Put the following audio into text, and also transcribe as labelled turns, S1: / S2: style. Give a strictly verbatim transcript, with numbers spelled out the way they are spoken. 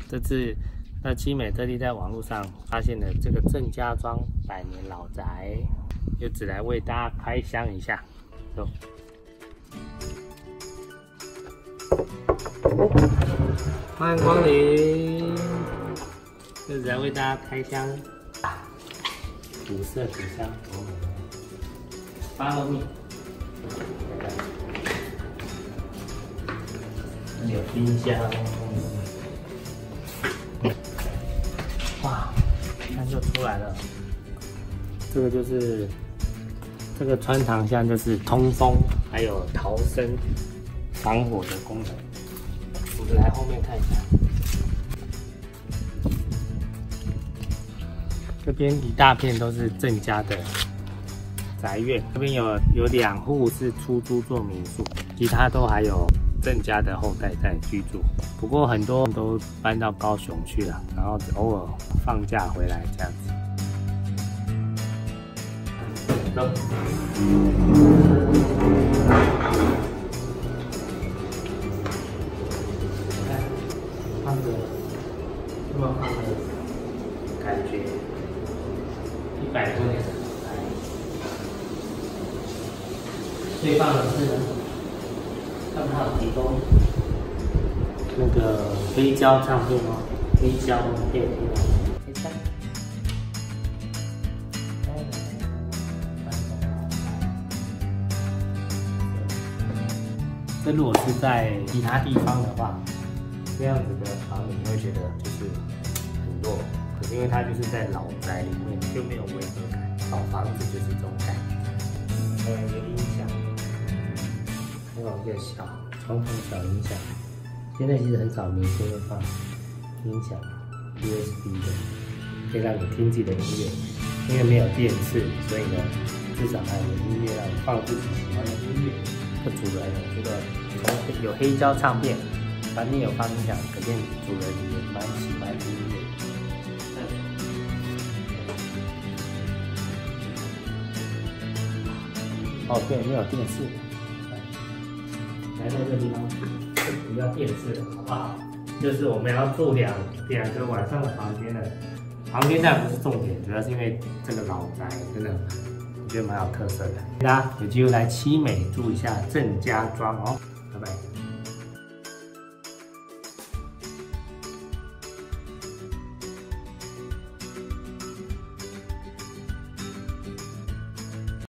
S1: 这次那七美特地在网络上发现了这个郑家庄百年老宅，就只来为大家开箱一下。走，欢迎光临，就只来为大家开箱。古色古香，八号米，这里有冰箱。 哇，看就出来了。这个就是这个穿堂箱，就是通风还有逃生防火的功能。我们来后面看一下，这边一大片都是郑家的宅院，这边有有两户是出租做民宿，其他都还有郑家的后代在居住。 不过很多都搬到高雄去了，然后偶尔放假回来这样子。走。看，放着，这么放的感觉，一百多年的老宅。最棒的是呢，他们还有提供。 那个黑胶唱片哦，黑胶可以听到。黑胶。这如果是在其他地方的话，这样子的房子你会觉得就是很弱，可是因为它就是在老宅里面，就没有违和感。老房子就是这种感觉。还有一个音响，还有一个小传统小音响。 现在其实很少明星会放音响 U S B 的，可以让你听自己的音乐。因为没有电视，所以呢，至少还有音乐让你放自己喜欢的音乐。这主人我觉得从有黑胶唱片，房间有放音响，可见主人也蛮喜欢音乐。哦，对，没有电视。来到这个地方。 不要电视了，好不好？就是我们要住两两个晚上的房间的，房间当然不是重点，主要是因为这个老宅真的我觉得蛮有特色的。大家有机会来七美住一下郑家庄哦，拜拜。